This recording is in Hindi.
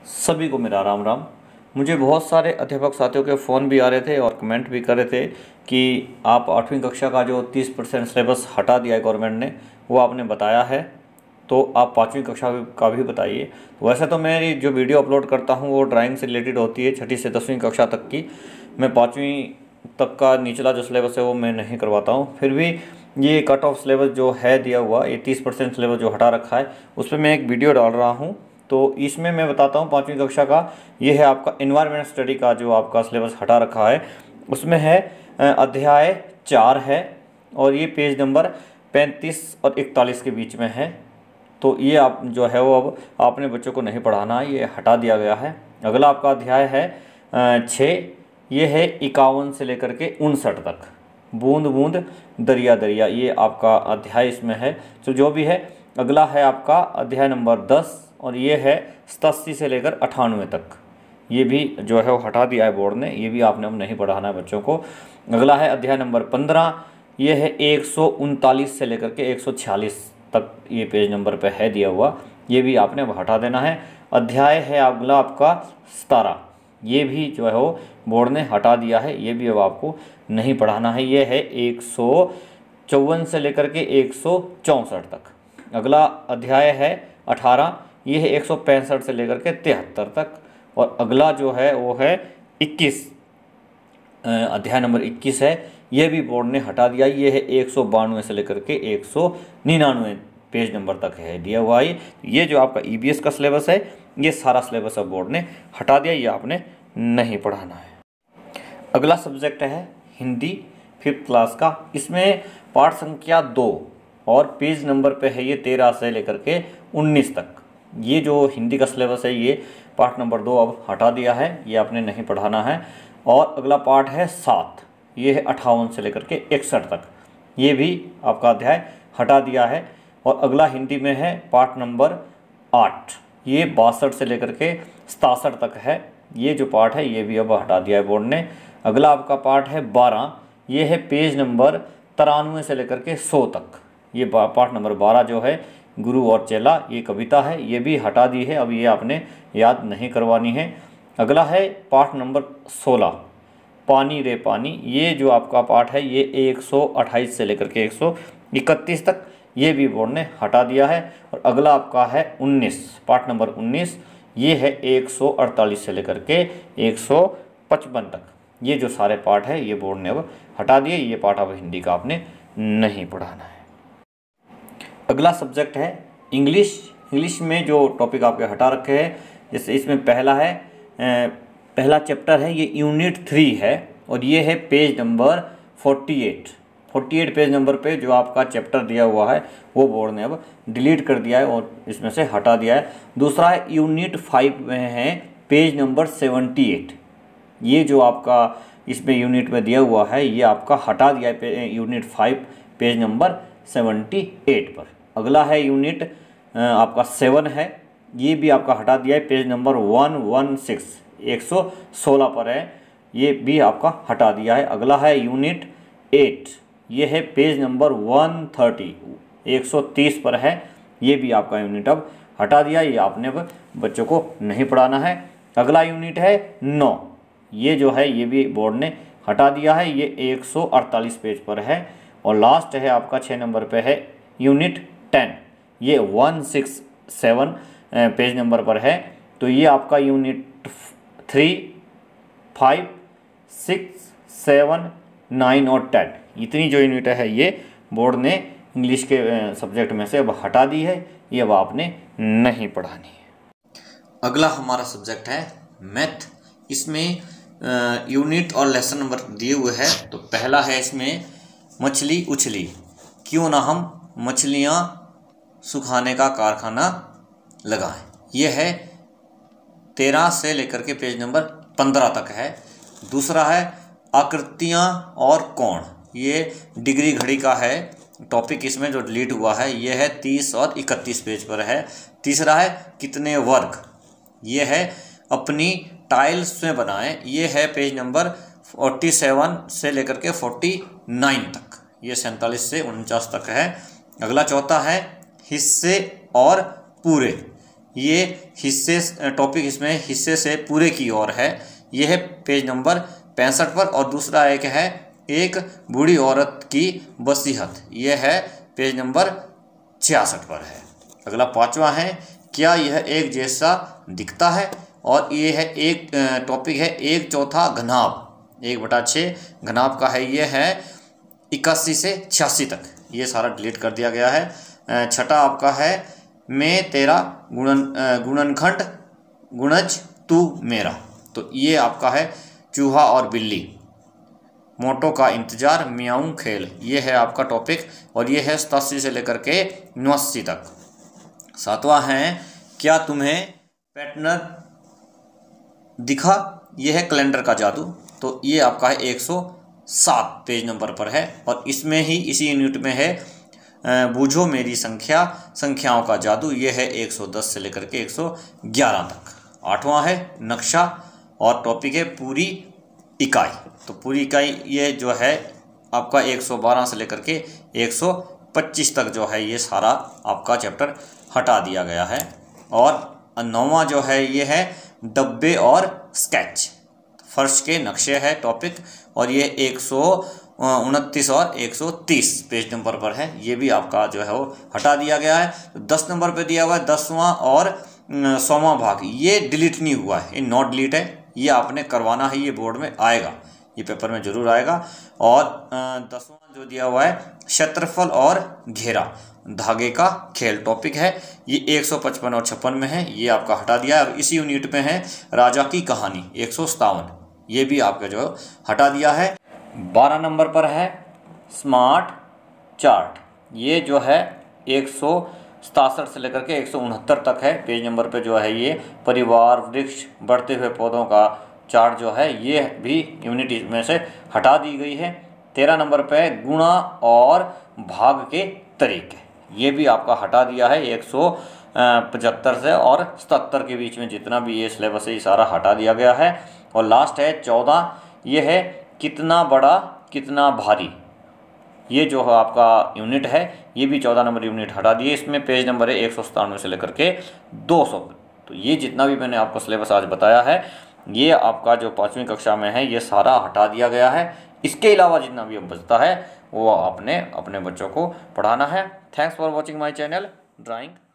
सभी को मेरा राम राम। मुझे बहुत सारे अध्यापक साथियों के फ़ोन भी आ रहे थे और कमेंट भी कर रहे थे कि आप 8वीं कक्षा का जो 30% सिलेबस हटा दिया है गवर्नमेंट ने, वो आपने बताया है, तो आप 5वीं कक्षा का भी बताइए। तो वैसे तो मेरी जो वीडियो अपलोड करता हूँ वो ड्राइंग से रिलेटेड होती है, 6ठी से 10वीं कक्षा तक की। मैं 5वीं तक का निचला जो सिलेबस है वो मैं नहीं करवाता हूँ। फिर भी ये कट ऑफ सिलेबस जो है दिया हुआ, ये 30% सिलेबस जो हटा रखा है, उस पर मैं एक वीडियो डाल रहा हूँ। तो इसमें मैं बताता हूँ 5वीं कक्षा का ये है आपका एनवायरनमेंट स्टडी का जो आपका सिलेबस हटा रखा है, उसमें है अध्याय 4 है और ये पेज नंबर 35 और 41 के बीच में है। तो ये आप जो है वो अब आपने बच्चों को नहीं पढ़ाना है, ये हटा दिया गया है। अगला आपका अध्याय है 6, ये है 51 से लेकर के 59 तक, बूंद बूंद दरिया दरिया, ये आपका अध्याय इसमें है। तो जो भी है, अगला है आपका अध्याय नंबर 10 और ये है 87 से लेकर 98 तक, ये भी जो है वो हटा दिया है बोर्ड ने, ये भी आपने अब नहीं पढ़ाना है बच्चों को। अगला है अध्याय नंबर 15, ये है 139 से लेकर के 146 तक, ये पेज नंबर पे है दिया हुआ, ये भी आपने अब हटा देना है। अध्याय है अगला आपका 17, ये भी जो है वो बोर्ड ने हटा दिया है, ये भी अब आपको नहीं पढ़ाना है। ये है 154 से लेकर के 164 तक। अगला अध्याय है 18, ये है 165 से लेकर के 73 तक। और अगला जो है वो है 21, अध्याय नंबर 21 है, ये भी बोर्ड ने हटा दिया, ये है 192 से लेकर के 199 पेज नंबर तक है दिया हुआ है। ये जो आपका ईबीएस का सिलेबस है, ये सारा सिलेबस अब बोर्ड ने हटा दिया, ये आपने नहीं पढ़ाना है। अगला सब्जेक्ट है हिंदी 5th क्लास का, इसमें पाठ संख्या 2 और पेज नंबर पे है ये 13 से लेकर के 19 तक। ये जो हिंदी का सिलेबस है, ये पाठ नंबर 2 अब हटा दिया है, ये आपने नहीं पढ़ाना है। और अगला पाठ है 7, ये है 58 से लेकर के 61 तक, ये भी आपका अध्याय हटा दिया है। और अगला हिंदी में है पाठ नंबर 8, ये 62 से लेकर के 67 तक है, ये जो पाठ है ये भी अब हटा दिया है बोर्ड ने। अगला आपका पाठ है 12, ये है पेज नंबर 93 से लेकर के 100 तक, ये पाठ नंबर 12 जो है गुरु और चेला, ये कविता है, ये भी हटा दी है, अब ये आपने याद नहीं करवानी है। अगला है पाठ नंबर 16, पानी रे पानी, ये जो आपका पाठ है ये 128 से लेकर के 131 तक, ये भी बोर्ड ने हटा दिया है। और अगला आपका है 19, पाठ नंबर 19, ये है 148 से लेकर के 155 तक, ये जो सारे पाठ है ये बोर्ड ने अब हटा दिए, ये पाठ अब हिंदी का आपने नहीं पढ़ाना है। अगला सब्जेक्ट है इंग्लिश। इंग्लिश में जो टॉपिक आपके हटा रखे हैं, जैसे इसमें पहला चैप्टर है, ये यूनिट 3 है और ये है पेज नंबर 48 पेज नंबर पे जो आपका चैप्टर दिया हुआ है वो बोर्ड ने अब डिलीट कर दिया है और इसमें से हटा दिया है। दूसरा है यूनिट 5 में है पेज नंबर 78, ये जो आपका इसमें यूनिट में दिया हुआ है ये आपका हटा दिया है यूनिट 5 पेज नंबर 78 पर। अगला है यूनिट आपका 7 है, ये भी आपका हटा दिया है, पेज नंबर 116 पर है, ये भी आपका हटा दिया है। अगला है यूनिट 8, ये है पेज नंबर 130 पर है, ये भी आपका यूनिट अब हटा दिया, ये आपने अब बच्चों को नहीं पढ़ाना है। अगला यूनिट है 9, ये जो है ये भी बोर्ड ने हटा दिया है, ये 148 पेज पर है। और लास्ट है आपका 6 नंबर पे है यूनिट 10, ये 167 पेज नंबर पर है। तो ये आपका यूनिट 3, 5, 6, 7, 9 और 10, इतनी जो यूनिट है ये बोर्ड ने इंग्लिश के सब्जेक्ट में से अब हटा दी है, ये अब आपने नहीं पढ़ानी है। अगला हमारा सब्जेक्ट है मैथ। इसमें यूनिट और लेसन नंबर दिए हुए हैं। तो पहला है इसमें मछली उछली, क्यों ना हम मछलियाँ सुखाने का कारखाना लगाएं, ये है 13 से लेकर के पेज नंबर 15 तक है। दूसरा है आकृतियाँ और कोण, ये डिग्री घड़ी का है टॉपिक, इसमें जो डिलीट हुआ है ये है 30 और 31 पेज पर है। तीसरा है कितने वर्ग, ये है अपनी टाइल्स में बनाएं, ये है पेज नंबर 47 से लेकर के 49 तक, ये 47 से 49 तक है। अगला चौथा है हिस्से और पूरे, ये हिस्से टॉपिक इसमें हिस्से से पूरे की ओर है। ये है पेज नंबर 65 पर। और दूसरा एक है एक बूढ़ी औरत की वसीयत, ये है पेज नंबर 66 पर है। अगला 5वां है क्या यह एक जैसा दिखता है, और ये है एक टॉपिक है 1/4 घनाभ, 1/6 घनाभ का है। ये है 81 से 86 तक, ये सारा डिलीट कर दिया गया है। छठा आपका है मैं तेरा गुणनखंड गुणज तू मेरा, तो ये आपका है चूहा और बिल्ली। मोटो का इंतजार मियाऊं खेल, ये है आपका टॉपिक, और ये है 87 से लेकर के 89 तक। 7वां है क्या तुम्हें पैटर्न दिखा, ये है कैलेंडर का जादू, तो ये आपका है 107 पेज नंबर पर है। और इसमें ही इसी यूनिट में है बूझो मेरी संख्या, संख्याओं का जादू, ये है 110 से लेकर के 111 तक। 8वां है नक्शा, और टॉपिक है पूरी इकाई, तो पूरी इकाई ये जो है आपका 112 से लेकर के 125 तक जो है ये सारा आपका चैप्टर हटा दिया गया है। और 9वां जो है ये है डब्बे और स्केच, फर्श के नक्शे है टॉपिक, और ये 129 और 130 पेज नंबर पर है। ये भी आपका जो है वो हटा दिया गया है। तो 10 नंबर पे दिया हुआ है 10वां और 100वां भाग, ये डिलीट नहीं हुआ है, ये नॉट डिलीट है, ये आपने करवाना है, ये बोर्ड में आएगा, ये पेपर में जरूर आएगा। और 10वां जो दिया हुआ है क्षेत्रफल और घेरा, धागे का खेल टॉपिक है, ये 155 और 56 में है, ये आपका हटा दिया है। और इसी यूनिट में है राजा की कहानी 157, ये भी आपका जो हटा दिया है। 12 नंबर पर है स्मार्ट चार्ट, ये जो है 167 से लेकर के 169 तक है पेज नंबर पे जो है ये परिवार वृक्ष बढ़ते हुए पौधों का चार्ट जो है ये भी यूनिट में से हटा दी गई है। 13 नंबर पे गुणा और भाग के तरीके, ये भी आपका हटा दिया है। 175 से और 77 के बीच में जितना भी ये सिलेबस है ये सारा हटा दिया गया है। और लास्ट है 14, ये है कितना बड़ा कितना भारी, ये जो है आपका यूनिट है, ये भी 14 नंबर यूनिट हटा दिए। इसमें पेज नंबर है 197 से लेकर के 200। तो ये जितना भी मैंने आपको सिलेबस आज बताया है ये आपका जो 5वीं कक्षा में है ये सारा हटा दिया गया है। इसके अलावा जितना भी अब बचता है वो आपने अपने बच्चों को पढ़ाना है। Thanks for watching my channel drawing.